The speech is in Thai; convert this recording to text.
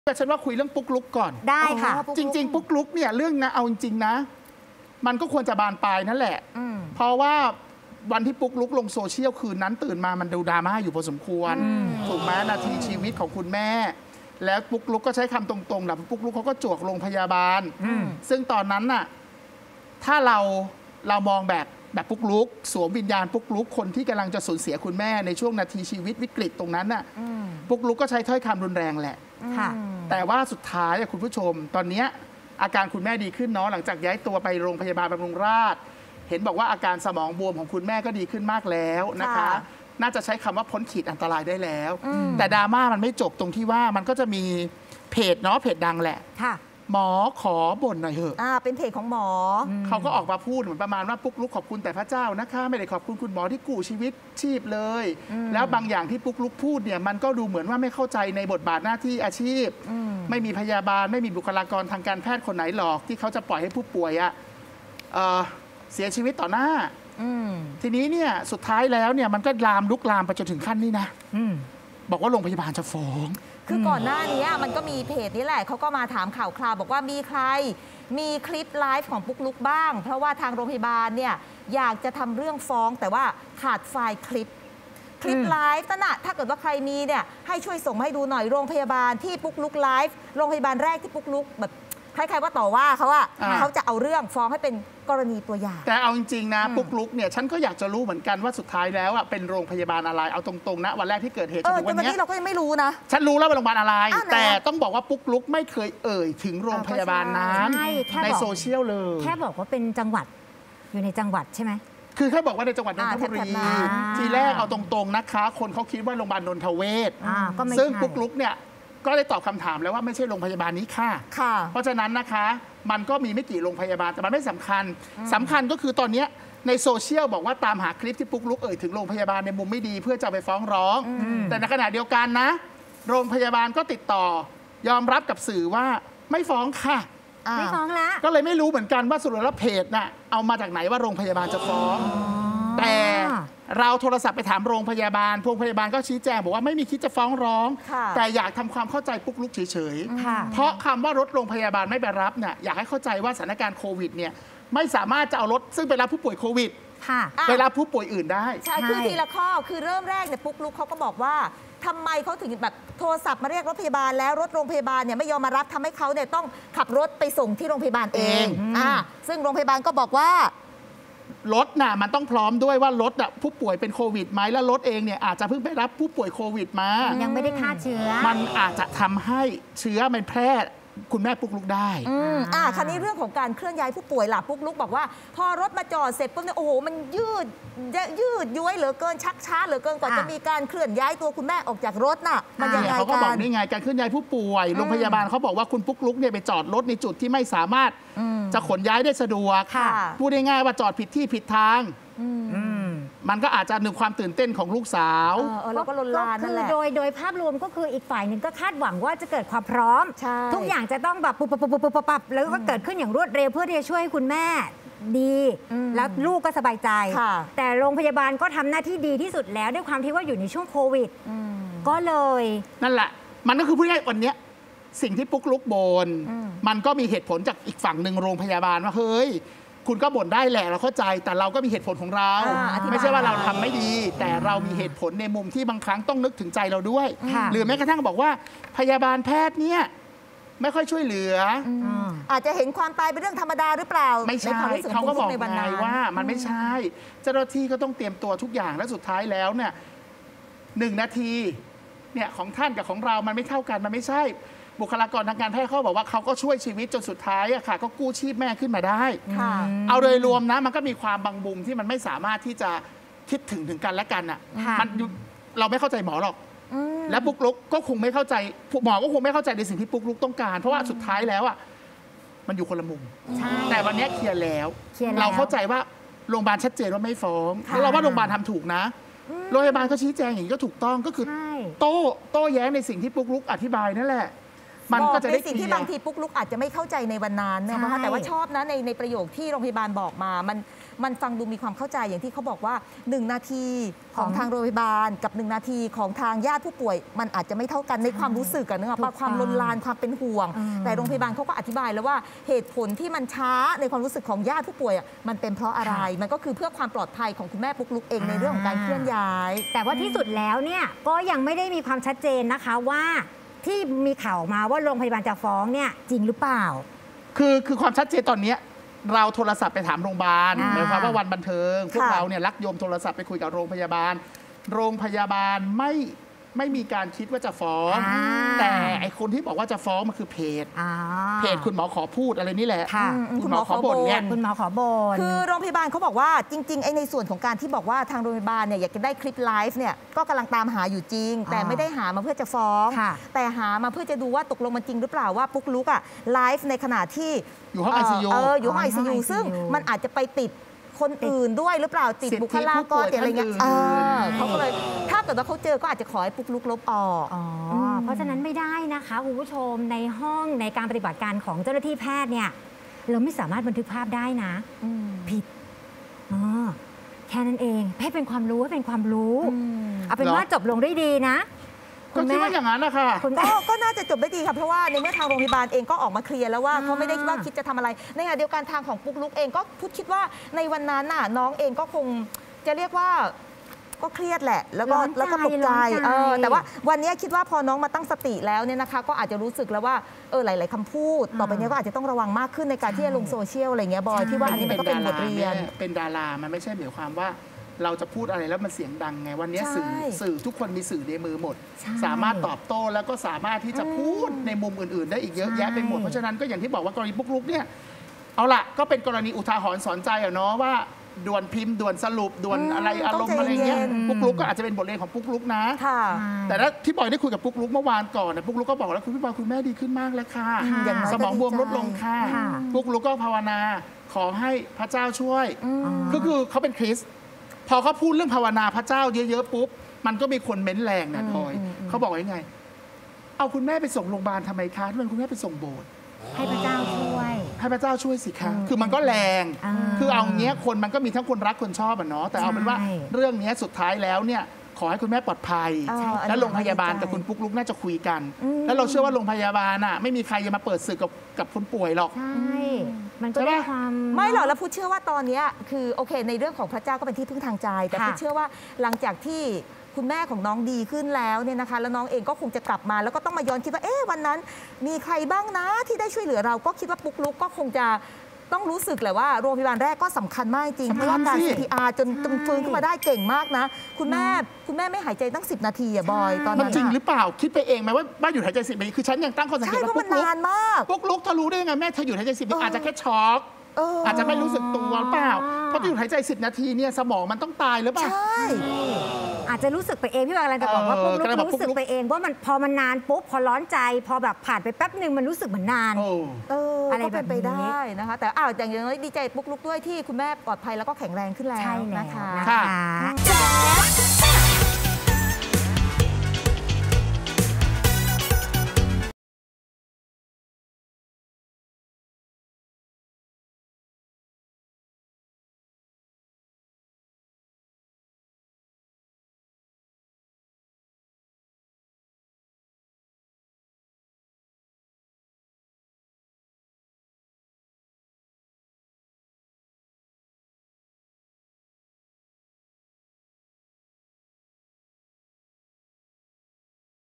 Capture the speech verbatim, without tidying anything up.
แต่ฉันว่าคุยเรื่องปุ๊กลุกก่อนได้ค่ะจริงๆปุ๊กลุกเนี่ยเรื่องนะเอาจริงๆนะมันก็ควรจะบานปลายนั่นแหละเพราะว่าวันที่ปุ๊กลุกลงโซเชียลคืนนั้นตื่นมามันดูดราม่าอยู่พอสมควรถูกไหมนาทีชีวิตของคุณแม่แล้วปุ๊กลุกก็ใช้คำตรงๆแหละปุ๊กลุกเขาก็จวกโรงพยาบาลซึ่งตอนนั้นน่ะถ้าเราเรามองแบบแบบปุ๊กลุกสวมวิญญาณปุ๊กลุกคนที่กำลังจะสูญเสียคุณแม่ในช่วงนาทีชีวิตวิกฤตตรงนั้นน่ะปุ๊กลุกก็ใช้ถ้อยคำรุนแรงแหละแต่ว่าสุดท้ายคุณผู้ชมตอนนี้อาการคุณแม่ดีขึ้นเนาะหลังจากย้ายตัวไปโรงพยาบาลบำรุงราษฎร์เห็นบอกว่าอาการสมองบวมของคุณแม่ก็ดีขึ้นมากแล้วนะคะน่าจะใช้คำว่าพ้นขีดอันตรายได้แล้วแต่ดราม่ามันไม่จบตรงที่ว่ามันก็จะมีเพจเนาะเพจดังแหละหมอขอบ่นหน่อยเถอะอ่าเป็นเพจของหมอเขาก็ออกมาพูดเหมือนประมาณว่าปุ๊กลุกขอบคุณแต่พระเจ้านะคะไม่ได้ขอบคุณคุณหมอที่กู้ชีวิตชีพเลยแล้วบางอย่างที่ปุ๊กลุกพูดเนี่ยมันก็ดูเหมือนว่าไม่เข้าใจในบทบาทหน้าที่อาชีพไม่มีพยาบาลไม่มีบุคลากรทางการแพทย์คนไหนหรอกที่เขาจะปล่อยให้ผู้ป่วยอะเอ่อเสียชีวิตต่อหน้าทีนี้เนี่ยสุดท้ายแล้วเนี่ยมันก็ลามลุกลามไปจนถึงขั้นนี้นะบอกว่าโรงพยาบาลจะฟ้องคือก่อนหน้านี้มันก็มีเพจนี้แหละเขาก็มาถามข่าวคราวบอกว่ามีใครมีคลิปไลฟ์ของปุ๊กลุกบ้างเพราะว่าทางโรงพยาบาลเนี่ยอยากจะทำเรื่องฟ้องแต่ว่าขาดไฟล์คลิปคลิปไลฟ์นั่นน่ะถ้าเกิดว่าใครมีเนี่ยให้ช่วยส่งมาให้ดูหน่อยโรงพยาบาลที่ปุ๊กลุกไลฟ์โรงพยาบาลแรกที่ปุ๊กลุกแบบคล้ายๆว่าต่อว่าเขาอะเขาจะเอาเรื่องฟ้องให้เป็นกรณีตัวอย่างแต่เอาจริงๆนะปุ๊กลุกเนี่ยฉันก็อยากจะรู้เหมือนกันว่าสุดท้ายแล้วอะเป็นโรงพยาบาลอะไรเอาตรงๆนะวันแรกที่เกิดเหตุจนถึงวันนี้เราก็ยังไม่รู้นะฉันรู้แล้วว่าโรงพยาบาลอะไรแต่ต้องบอกว่าปุ๊กลุกไม่เคยเอ่ยถึงโรงพยาบาลนั้นในโซเชียลเลยแค่บอกว่าเป็นจังหวัดอยู่ในจังหวัดใช่ไหมคือแค่บอกว่าในจังหวัดนนทบุรีทีแรกเอาตรงๆนะคะคนเขาคิดว่าโรงพยาบาลนนทเวศซึ่งปุ๊กลุกเนี่ยก็ได้ตอบคำถามแล้วว่าไม่ใช่โรงพยาบาลนี้ค่ะเพราะฉะนั้นนะคะมันก็มีไม่กี่โรงพยาบาลแต่มันไม่สำคัญสำคัญก็คือตอนนี้ในโซเชียลบอกว่าตามหาคลิปที่ปุ๊กลุกเอ่ยถึงโรงพยาบาลในมุมไม่ดีเพื่อจะไปฟ้องร้องแต่ในขณะเดียวกันนะโรงพยาบาลก็ติดต่อยอมรับกับสื่อว่าไม่ฟ้องค่ะไม่ฟ้องแล้วก็เลยไม่รู้เหมือนกันว่าสุดแล้วเพจน่ะเอามาจากไหนว่าโรงพยาบาลจะฟ้องแต่เราโทรศัพท์ไปถามโรงพยาบาลโรงพยาบาลก็ชี้แจงบอกว่าไม่มีคิดจะฟ้องร้องแต่อยากทำความเข้าใจปุ๊กลุกเฉยๆเพราะคำว่ารถโรงพยาบาลไม่ไปรับเนี่ยอยากให้เข้าใจว่าสถานการณ์โควิดเนี่ยไม่สามารถจะเอารถซึ่งไปรับผู้ป่วยโควิดไปรับผู้ป่วยอื่นได้ใช่คือทีละข้อคือเริ่มแรกเนี่ยปุ๊กลุกเขาก็บอกว่าทำไมเขาถึงแบบโทรศัพท์มาเรียกรถพยาบาลแล้วรถโรงพยาบาลเนี่ยไม่ยอมมารับทำให้เขาเนี่ยต้องขับรถไปส่งที่โรงพยาบาลเองอ่าซึ่งโรงพยาบาลก็บอกว่ารถน่ะมันต้องพร้อมด้วยว่ารถอ่ะผู้ป่วยเป็นโควิดไหมแล้วรถเองเนี่ยอาจจะเพิ่งไปรับผู้ป่วยโควิดมายังไม่ได้ฆ่าเชื้อมันอาจจะทำให้เชื้อมันแพร่คุณแม่ปุ๊กลุกได้อืมอ่าคราวนี้เรื่องของการเคลื่อนย้ายผู้ป่วยล่ะปุ๊กลุกบอกว่าพอรถมาจอดเสร็จปุ๊บเนี่ยโอ้โหมันยืดยืดย้วยเหลือเกินชักช้าเหลือเกินกว่าจะมีการเคลื่อนย้ายตัวคุณแม่ออกจากรถน่ะมันยังไงกันเขาก็บอกนี่ไงการเคลื่อนย้ายผู้ป่วยโรงพยาบาลเขาบอกว่าคุณปุ๊กลุกเนี่ยไปจอดรถในจุดที่ไม่สามารถจะขนย้ายได้สะดวกพูดง่ายๆว่าจอดผิดที่ผิดทางมันก็อาจจะหนึ่งความตื่นเต้นของลูกสาวแล้วก็ลนลานนั่นแหละโดยโดยภาพรวมก็คืออีกฝ่ายหนึ่งก็คาดหวังว่าจะเกิดความพร้อมทุกอย่างจะต้องแบบปุ๊บปุ๊บปุ๊บปุ๊บปุ๊บแล้วก็เกิดขึ้นอย่างรวดเร็วเพื่อที่จะช่วยคุณแม่ดีแล้วลูกก็สบายใจแต่โรงพยาบาลก็ทำหน้าที่ดีที่สุดแล้วด้วยความที่ว่าอยู่ในช่วงโควิดก็เลยนั่นแหละมันก็คือพูดง่ายๆวันนี้สิ่งที่ปุ๊กลุกบ่นมันก็มีเหตุผลจากอีกฝั่งหนึ่งโรงพยาบาลว่าเฮ้ยคุณก็บ่นได้แหละเราเข้าใจแต่เราก็มีเหตุผลของเราไม่ใช่ว่าเราทำไม่ดีแต่เรามีเหตุผลในมุมที่บางครั้งต้องนึกถึงใจเราด้วยหรือแม้กระทั่งบอกว่าพยาบาลแพทย์เนี่ยไม่ค่อยช่วยเหลืออาจจะเห็นความตายเป็นเรื่องธรรมดาหรือเปล่าไม่ใช่เขาก็บอกไงว่ามันไม่ใช่เจ้าหน้าที่ก็ต้องเตรียมตัวทุกอย่างและสุดท้ายแล้วเนี่ยหนึ่งนาทีเนี่ยของท่านกับของเรามันไม่เท่ากันมันไม่ใช่บุคลากรทางการแพทย์เขาบอกว่าเขาก็ช่วยชีวิตจนสุดท้ายอะค่ะก็กู้ชีพแม่ขึ้นมาได้เอาโดยรวมนะมันก็มีความบางมุมที่มันไม่สามารถที่จะคิดถึงถึงกันและกันอะมันเราไม่เข้าใจหมอหรอกและปุ๊กลุกก็คงไม่เข้าใจหมอก็คงไม่เข้าใจในสิ่งที่ปุ๊กลุกต้องการเพราะว่าสุดท้ายแล้วอะมันอยู่คนละมุมแต่วันนี้เคลียร์แล้วเราเข้าใจว่าโรงพยาบาลชัดเจนว่าไม่ฟ้องแล้วเราว่าโรงพยาบาลทำถูกนะโรงพยาบาลก็ชี้แจงอย่างนี้ก็ถูกต้องก็คือโต้โต้แย้งในสิ่งที่ปุ๊กลุกอธิบายนั่นแหละมันก็จะได้สิ่งที่บางทีปุ๊กลุกอาจจะไม่เข้าใจในวันนั้นนะคะแต่ว่าชอบนะในในประโยคที่โรงพยาบาลบอกมามันมันฟังดูมีความเข้าใจอย่างที่เขาบอกว่าหนึ่งนาทีของทางโรงพยาบาลกับหนึ่งนาทีของทางญาติผู้ป่วยมันอาจจะไม่เท่ากันในความรู้สึกกันนึกออกปะความลนลานความเป็นห่วงแต่โรงพยาบาลเขาก็อธิบายแล้วว่าเหตุผลที่มันช้าในความรู้สึกของญาติผู้ป่วยมันเป็นเพราะอะไรมันก็คือเพื่อความปลอดภัยของคุณแม่ปุ๊กลุกเองในเรื่องของการเคลื่อนย้ายแต่ว่าที่สุดแล้วเนี่ยก็ยังไม่ได้มีความชัดเจนนะคะว่าที่มีข่าวออกมาว่าโรงพยาบาลจะฟ้องเนี่ยจริงหรือเปล่าคือคือความชัดเจนตอนนี้เราโทรศัพท์ไปถามโรงพยาบาลหมายความว่าวันบันเทิงพวกเราเนี่ยรักโยมโทรศัพท์ไปคุยกับโรงพยาบาลโรงพยาบาลไม่ไม่มีการคิดว่าจะฟ้องแต่ไอคนที่บอกว่าจะฟ้องมันคือเพจเพจคุณหมอขอพูดอะไรนี่แหละคุณหมอขอบ่นเนี่ยคุณหมอขอบ่นคือโรงพยาบาลเขาบอกว่าจริงๆไอในส่วนของการที่บอกว่าทางโรงพยาบาลเนี่ยอยากจะได้คลิปไลฟ์เนี่ยก็กำลังตามหาอยู่จริงแต่ไม่ได้หามาเพื่อจะฟ้องแต่หามาเพื่อจะดูว่าตกลงมันจริงหรือเปล่าว่าปุ๊กลุกอะไลฟ์ในขณะที่อยู่ห้องไอซียูเอออยู่ห้องไอซียูซึ่งมันอาจจะไปติดคนอื่นด้วยหรือเปล่าติดบุคลากรอะไรเงี้ยเขาก็เลยถ้าเกิดว่าเขาเจอก็อาจจะขอให้ปุ๊กลุกลบออกเพราะฉะนั้นไม่ได้นะคะคุณผู้ชมในห้องในการปฏิบัติการของเจ้าหน้าที่แพทย์เนี่ยเราไม่สามารถบันทึกภาพได้นะผิดแค่นั้นเองให้เป็นความรู้ให้เป็นความรู้เอาเป็นว่าจบลงได้ดีนะก็คิดว่าอย่างนั้นนะคะก็น่าจะจบได้ดีค่ะเพราะว่าในเมื่อทางโรงพยาบาลเองก็ออกมาเคลียร์แล้วว่าเขาไม่ได้ว่าคิดจะทำอะไรในขณะเดียวกันทางของปุ๊กลุกเองก็พูดคิดว่าในวันนั้นน่ะน้องเองก็คงจะเรียกว่าก็เครียดแหละแล้วก็แล้วก็ตกใจแต่ว่าวันนี้คิดว่าพอน้องมาตั้งสติแล้วเนี่ยนะคะก็อาจจะรู้สึกแล้วว่าเออหลายๆคำพูดต่อไปนี้ก็อาจจะต้องระวังมากขึ้นในการที่จะลงโซเชียลอะไรเงี้ยบอยที่ว่าอันนี้มันก็เป็นบทเรียนเป็นดารามันไม่ใช่หมายความว่าเราจะพูดอะไรแล้วมันเสียงดังไงวันนี้สื่อสื่อทุกคนมีสื่อในมือหมดสามารถตอบโต้แล้วก็สามารถที่จะพูดในมุมอื่นๆได้อีกเยอะแยะไปหมดเพราะฉะนั้นก็อย่างที่บอกว่ากรณีปุ๊กลุกเนี่ยเอาละก็เป็นกรณีอุทาหรณ์สอนใจอะเนาะว่าด่วนพิมพ์ด่วนสรุปด่วนอะไรอารมณ์อะไรเงี้ยปุ๊กลุกก็อาจจะเป็นบทเรียนของปุ๊กลุกนะแต่ถ้าที่บอยได้คุยกับปุ๊กลุกเมื่อวานก่อนนะปุ๊กลุกก็บอกแล้วคุณพี่บอยคุณแม่ดีขึ้นมากแล้วค่ะสมองบวมลดลงค่ะปุ๊กลุกก็ภาวนาขอให้พระเจ้าช่วยก็คือเขาเป็นคริสต์พอเขาพูดเรื่องภาวนาพระเจ้าเยอะๆปุ๊บมันก็มีคนเม้นแรงนะพลอยเขาบอกว่ายังไงเอาคุณแม่ไปส่งโรงพยาบาลทำไมคะทำไมคุณแม่ไปส่งโบสถ์ให้พระเจ้าช่วยให้พระเจ้าช่วยสิคะคือมันก็แรงคือเอาเงี้ยคนมันก็มีทั้งคนรักคนชอบอ่ะเนาะแต่เอาเป็นว่าเรื่องนี้สุดท้ายแล้วเนี่ยขอให้คุณแม่ปลอดภัยและโรงพยาบาลกับคุณปุ๊กลุกน่าจะคุยกันแล้วเราเชื่อว่าโรงพยาบาลอ่ะไม่มีใครจะมาเปิดศึกกับกับคนป่วยหรอกใช่มันก็ได้ความไม่หรอกแล้วพูดเชื่อว่าตอนนี้คือโอเคในเรื่องของพระเจ้าก็เป็นที่พึ่งทางใจแต่พูดเชื่อว่าหลังจากที่คุณแม่ของน้องดีขึ้นแล้วเนี่ยนะคะแล้วน้องเองก็คงจะกลับมาแล้วก็ต้องมาย้อนคิดว่าเอ๊ะวันนั้นมีใครบ้างนะที่ได้ช่วยเหลือเราก็คิดว่าปุ๊กลุกก็คงจะต้องรู้สึกแหละว่าโรงพยาบาลแรกก็สำคัญมากจริงเพราะว่าการ ซี พี อาร์ จนจนฟื้นขึ้นมาได้เก่งมากนะคุณแม่คุณแม่ไม่หายใจตั้งสิบนาทีอะบอยตอนนั้นจริงหรือเปล่าคิดไปเองไหมว่าบ้านหยุดหายใจสิบนาทีคือฉันยังตั้งข้อสังเกตว่าปุ๊กลุกปุ๊กลุกเธอรู้ได้ยังไงแม่เธอหยุดหายใจสิบนาทีอาจจะแค่ช็อกอาจจะไม่รู้สึกตัวเปล่าเพราะหยุดหายใจสิบนาทีเนี่ยสมองมันต้องตายหรือเปล่าใช่อาจจะรู้สึกไปเองพี่บอยกำลังจะบอกว่าปุ๊กลุกรู้สึกไปเองว่ามันพอมันนานปุ๊บพอร้อนใจพอแบบผ่านไปแป๊บหนึ่งมันรู้สึกเหมือนนานเอออะไรแบบไปได้นะคะแต่อ้าวอย่างน้อยดีใจปุ๊กลุกด้วยที่คุณแม่ปลอดภัยแล้วก็แข็งแรงขึ้นแล้วนะคะ